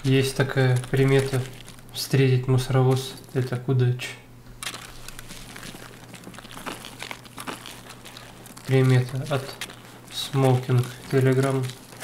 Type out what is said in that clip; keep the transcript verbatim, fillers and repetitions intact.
Есть такая примета встретить мусоровоз — это удача. Примета от Smoking Telegram.